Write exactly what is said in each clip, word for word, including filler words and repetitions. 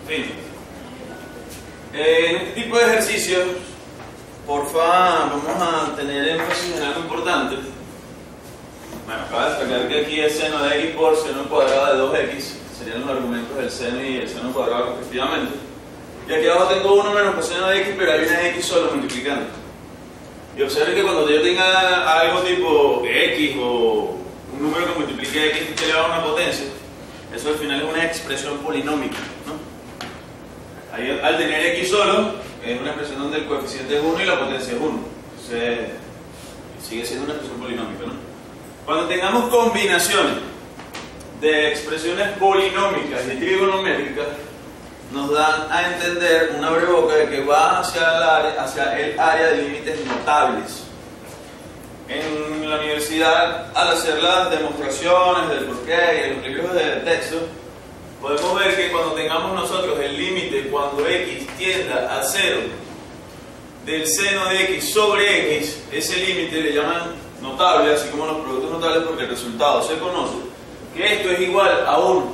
En fin. Eh, en este tipo de ejercicios, porfa, vamos a tener énfasis en algo importante. Bueno, acaba de destacar que aquí es seno de x por seno cuadrado de dos x, serían los argumentos del seno y el seno cuadrado respectivamente. Y aquí abajo tengo uno menos coseno de x, pero hay una x solo multiplicando. Y observen que cuando yo tenga algo tipo x o un número que multiplique x que elevado a una potencia, eso al final es una expresión polinómica, ¿no? Ahí, al tener x solo, es una expresión donde el coeficiente es uno y la potencia es uno. Entonces, sigue siendo una expresión polinómica, ¿no? Cuando tengamos combinaciones de expresiones polinómicas y trigonométricas, nos dan a entender una breboca de que va hacia el área, hacia el área de límites notables. En la universidad, al hacer las demostraciones del porqué y en los libros de texto, podemos ver que cuando tengamos nosotros el límite cuando x tienda a cero del seno de x sobre x, ese límite le llaman notable, así como los productos notables, porque el resultado se conoce, que esto es igual a uno.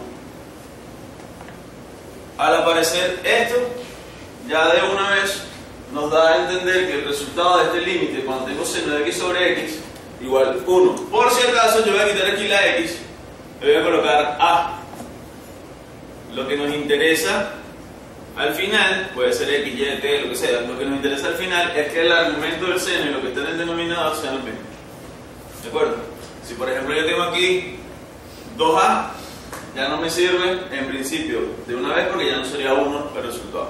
Al aparecer esto, ya de una vez nos da a entender que el resultado de este límite, cuando tengo seno de x sobre x, igual uno. Por si acaso, yo voy a quitar aquí la x, le voy a colocar a. Lo que nos interesa al final, puede ser x, y, t, lo que sea, lo que nos interesa al final es que el argumento del seno y lo que está en el denominador sean los mismos. ¿De acuerdo? Si por ejemplo yo tengo aquí dos a, ya no me sirve en principio de una vez porque ya no sería uno el resultado.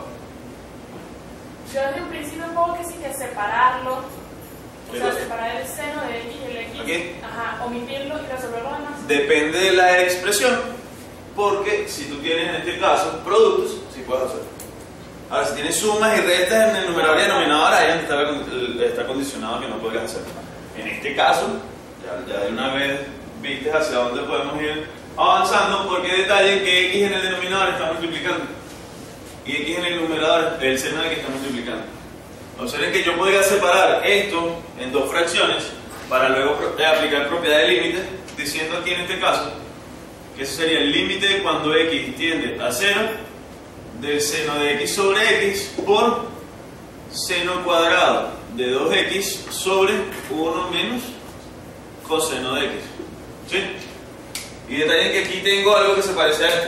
Yo en principio pongo que sí que separarlo, o sea, separar el seno de x y el x, ¿aquí? Ajá, omitirlo y resolverlo además. Depende de la expresión, porque si tú tienes en este caso productos, sí puedes hacerlo. Ahora, si tienes sumas y restas en el numerador y denominador, ahí está, está condicionado que no podrías hacerlo. En este caso, ya, ya de una vez viste hacia dónde podemos ir avanzando, porque detallen que x en el denominador está multiplicando y x en el numerador, el seno de x está multiplicando. Observen que yo podría separar esto en dos fracciones para luego aplicar propiedad de límite, diciendo aquí en este caso que ese sería el límite cuando x tiende a cero del seno de x sobre x por seno cuadrado de dos x sobre uno menos coseno de x. ¿Sí? Y detallen que aquí tengo algo que se parece a esto.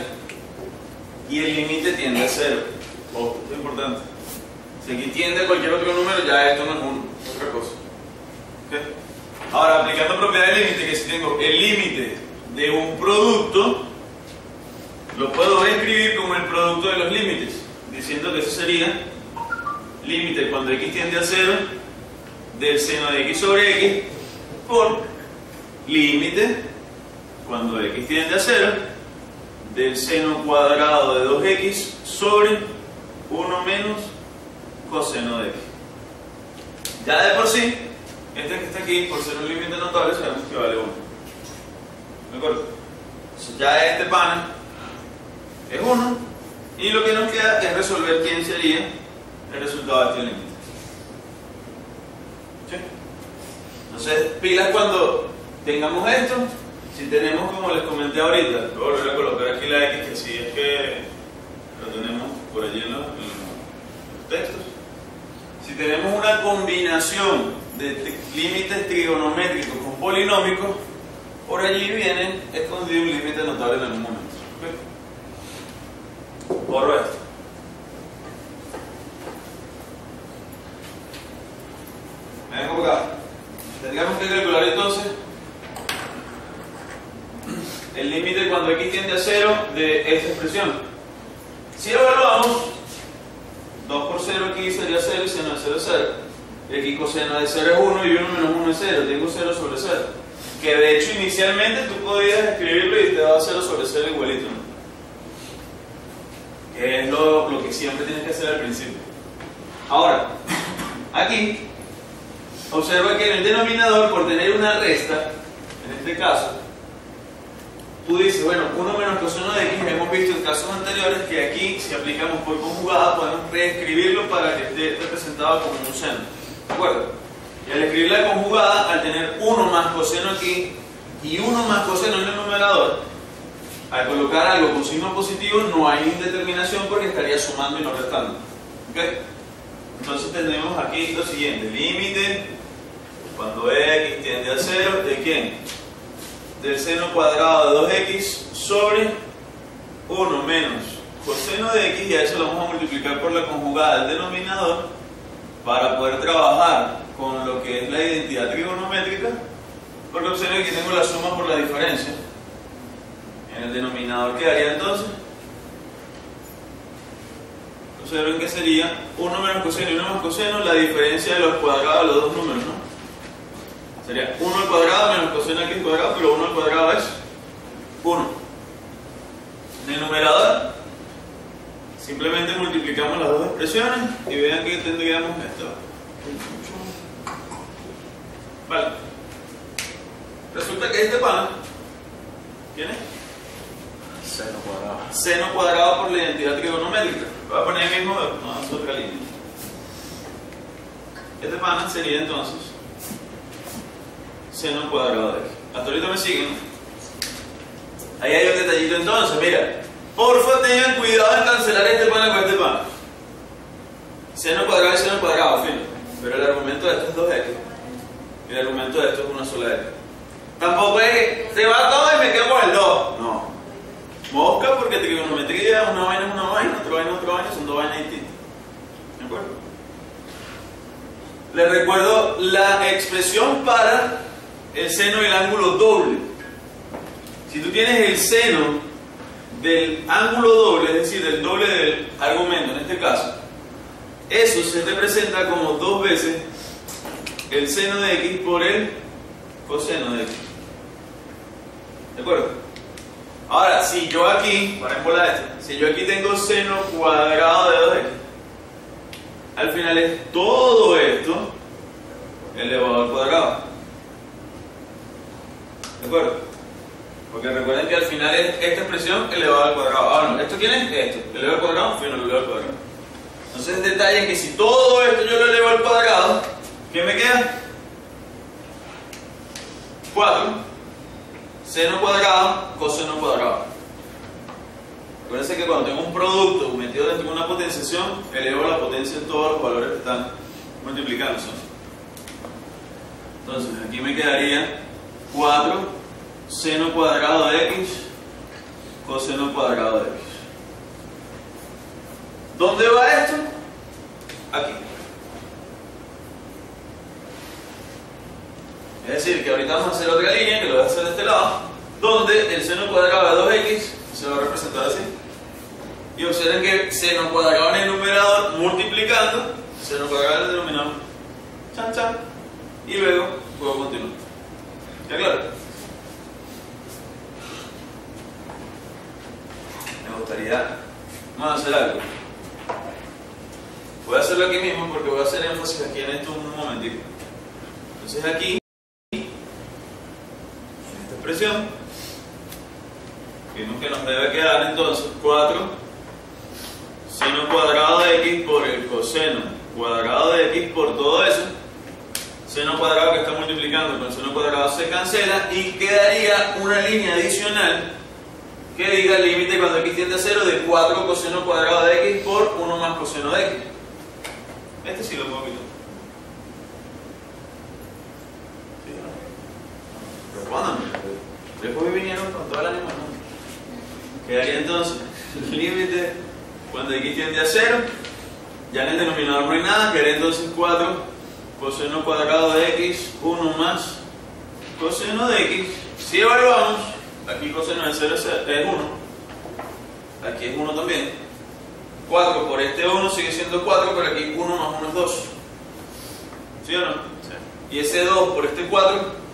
Y el límite tiende a cero. Ojo, esto es importante. Si aquí tiende a cualquier otro número, ya esto no es uno, es otra cosa. ¿Okay? Ahora, aplicando propiedad de límite, que si tengo el límite de un producto, lo puedo escribir como el producto de los límites, diciendo que eso sería límite cuando x tiende a cero del seno de x sobre x por límite cuando x tiende a cero del seno cuadrado de dos x sobre uno menos coseno de x. Ya de por sí, este que está aquí, por ser un límite notable, sabemos que vale uno. ¿De acuerdo? Entonces ya este pana es uno y lo que nos queda es resolver quién sería el resultado de este límite. ¿Sí? Entonces, pilas cuando tengamos esto. Si tenemos, como les comenté ahorita, voy a volver a colocar aquí la x, que sí es que lo tenemos por allí en los, en los textos. Si tenemos una combinación de límites trigonométricos con polinómicos, por allí viene escondido un límite notable en algún momento. ¿Okay? Borro esto. Me vengo por acá. Tendríamos que calcular entonces el límite cuando x tiende a cero de esta expresión. Si evaluamos, dos por cero aquí sería cero y seno de cero es cero. X coseno de cero es uno y uno menos uno es cero. Tengo cero sobre cero. Que de hecho inicialmente tú podías escribirlo y te da cero sobre cero igualito, ¿no? Que es lo, lo que siempre tienes que hacer al principio. Ahora, aquí, observa que en el denominador, por tener una resta, en este caso, tú dices, bueno, uno menos coseno de x, hemos visto en casos anteriores que aquí, si aplicamos por conjugada, podemos reescribirlo para que esté representado como un seno. ¿De acuerdo? Y al escribir la conjugada, al tener uno más coseno aquí y uno más coseno en el numerador, al colocar algo con signo positivo no hay indeterminación porque estaría sumando y no restando. ¿Okay? Entonces tendremos aquí lo siguiente: límite cuando x tiende a cero, ¿de quién? Del seno cuadrado de dos x sobre uno menos coseno de x, y a eso lo vamos a multiplicar por la conjugada del denominador para poder trabajar con lo que es la identidad trigonométrica, porque observen que aquí tengo la suma por la diferencia. En el denominador quedaría entonces, observen que sería uno menos coseno y uno más coseno, la diferencia de los cuadrados de los dos números, ¿no? Sería uno al cuadrado menos coseno aquí al cuadrado, pero uno al cuadrado es uno. En el numerador simplemente multiplicamos las dos expresiones y vean que tendríamos esto. Vale. Resulta que este pana tiene seno cuadrado. Seno cuadrado por la identidad trigonométrica. Voy a poner el mismo, no, es otra línea. Este pana sería entonces seno cuadrado de x. Hasta ahorita me siguen. Ahí hay un detallito entonces, mira. Porfa, tengan cuidado en cancelar este pana con este pana. Seno cuadrado y seno cuadrado, fin. Pero el argumento de esto es dos x. Y el argumento de esto es una sola x. Tampoco es que se va todo y me quedo con el dos. No. Mosca, porque trigonometría, una vaina es una vaina, otra vaina es otra vaina, son dos vainas distintas. ¿De acuerdo? Les recuerdo la expresión para el seno del ángulo doble. Si tú tienes el seno del ángulo doble, es decir, del doble del argumento en este caso, eso se representa como dos veces el seno de x por el coseno de x. ¿De acuerdo? Ahora, si yo aquí, para embolar esto, si yo aquí tengo seno cuadrado de dos x, al final es todo esto elevado al cuadrado. ¿De acuerdo? Porque recuerden que al final es esta expresión elevado al cuadrado. Ah, no, ¿esto quién es? Esto. Elevado al cuadrado, fin, elevado al cuadrado. Entonces el detalle es que si todo esto yo lo elevo al cuadrado, ¿qué me queda? cuatro. Seno cuadrado, coseno cuadrado. Acuérdense que cuando tengo un producto metido dentro de una potenciación, elevo la potencia en todos los valores que están multiplicándose. Entonces aquí me quedaría cuatro seno cuadrado de x coseno cuadrado de x. ¿Dónde va esto? Aquí. Es decir, que ahorita vamos a hacer otra línea, que lo voy a hacer de este lado, donde el seno cuadrado de dos x se va a representar así. Y observen que seno cuadrado en el numerador multiplicando, seno cuadrado en el denominador, chan chan, y luego puedo continuar. ¿Está claro? Me gustaría vamos a hacer algo. Voy a hacerlo aquí mismo porque voy a hacer énfasis aquí en esto un momentito. Entonces aquí, expresión, vimos que nos debe quedar entonces cuatro seno cuadrado de x por el coseno cuadrado de x por todo eso. Seno cuadrado que está multiplicando con seno cuadrado se cancela y quedaría una línea adicional que diga el límite cuando x tiende a cero de cuatro coseno cuadrado de x por uno más coseno de x. Este sí lo puedo quitar. Respóndanme. Después vinieron con toda la misma, ¿no? Quedaría entonces el límite cuando x tiende a cero. Ya en el denominador no hay nada. Quedaría entonces cuatro coseno cuadrado de x, uno más coseno de x. Si evaluamos, aquí coseno de cero es uno. Aquí es uno también. cuatro por este uno sigue siendo cuatro, pero aquí uno más uno es dos. ¿Sí o no? Sí. Y ese dos por este cuatro.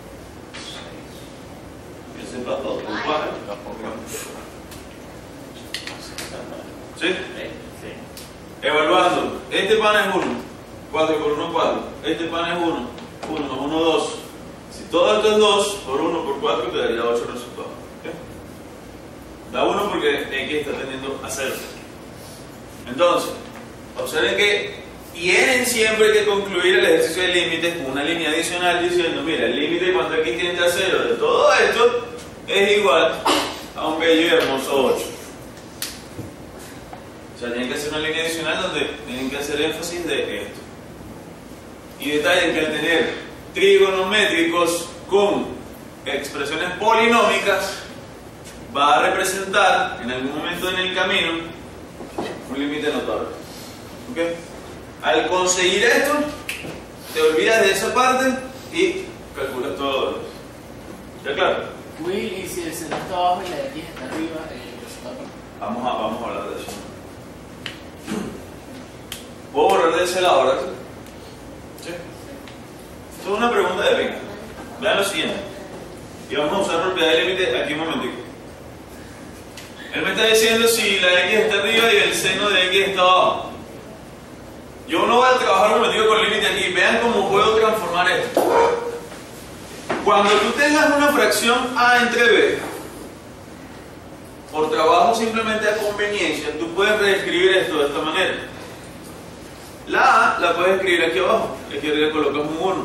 ¿Sí? Sí. Evaluando, este pan es uno, cuatro por uno, cuatro, este pan es uno, uno más uno, dos. Si todo esto es dos, por uno, por cuatro, te daría ocho resultados. ¿Okay? Da uno porque x está tendiendo a cero. Entonces, observen que tienen siempre que concluir el ejercicio de límites con una línea adicional diciendo, mira, el límite cuando x tiende a cero de todo esto es igual a un bello y hermoso ocho. O sea, tienen que hacer una línea adicional donde tienen que hacer énfasis de esto. Y detallen que al tener trigonométricos con expresiones polinómicas, va a representar en algún momento en el camino un límite notable. ¿Okay? Al conseguir esto, te olvidas de esa parte y calculas todo. ¿Ya claro? Will, y si el seno está abajo y la X está arriba, eh, resulta perfecto. Vamos a, vamos a hablar de eso. ¿Puedo borrar de ese lado, verdad? ¿Sí? Esto es una pregunta de venga. Vean lo siguiente. Y vamos a usar propiedad de límite aquí un momentico. Él me está diciendo si la X está arriba y el seno de X está abajo. Yo no voy a trabajar un momentico con límite aquí. Vean cómo puedo transformar esto. Cuando tú tengas una fracción A entre B, por trabajo simplemente a conveniencia, tú puedes reescribir esto de esta manera. La A la puedes escribir aquí abajo, aquí arriba le colocas un uno.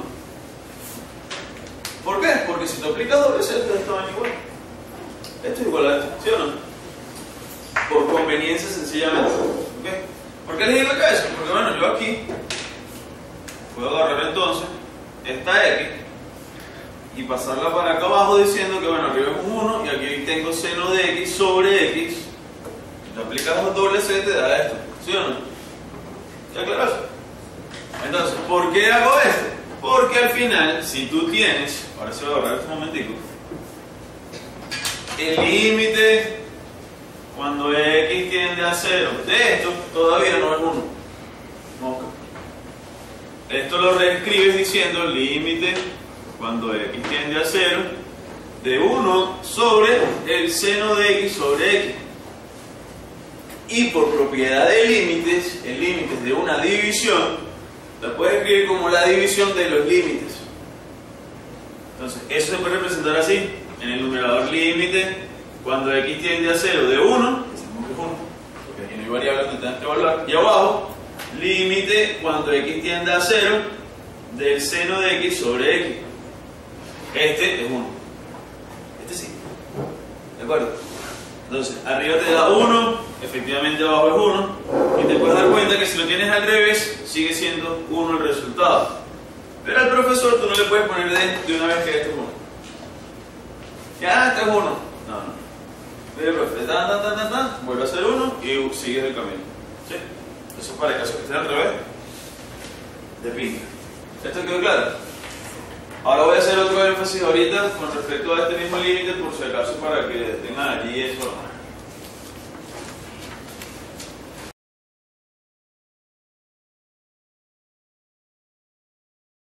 ¿Por qué? Porque si tú aplicas doble C, esto va igual. Esto es igual a esto, ¿sí o no? Por conveniencia sencillamente. ¿Okay? ¿Por qué elegir la cabeza? Porque bueno, yo aquí puedo agarrar entonces esta X y pasarla para acá abajo diciendo que bueno, arriba es un uno y aquí tengo seno de X sobre X. Si aplicas los doble C te da esto, ¿sí o no? ¿Ya claro eso? Entonces, ¿por qué hago esto? Porque al final, si tú tienes, ahora se va a borrar este momentico, el límite cuando X tiende a cero de esto, todavía no es uno. Okay. Esto lo reescribes diciendo límite cuando X tiende a cero de uno sobre el seno de X sobre X. Y por propiedad de límites, el límite de una división, la puedes escribir como la división de los límites. Entonces, eso se puede representar así, en el numerador límite, cuando X tiende a cero de uno, que sabemos que es uno, porque aquí no hay variables que tengas que evaluar, y abajo, límite cuando X tiende a cero del seno de X sobre X. Este es uno. Este sí. ¿De acuerdo? Entonces, arriba te da uno, efectivamente abajo es uno, y te puedes dar cuenta que si lo tienes al revés, sigue siendo uno el resultado. Pero al profesor tú no le puedes poner de, de una vez que este es uno. Ya, este es uno. No, no. Mire, profe, tan, tan, tan, tan, tan, vuelve a ser uno y sigues el camino. ¿Sí? Eso es para el caso que esté al revés. De pinta. ¿Esto quedó claro? Ahora voy a hacer otro énfasis ahorita con respecto a este mismo límite, por si acaso, para que tengan allí eso.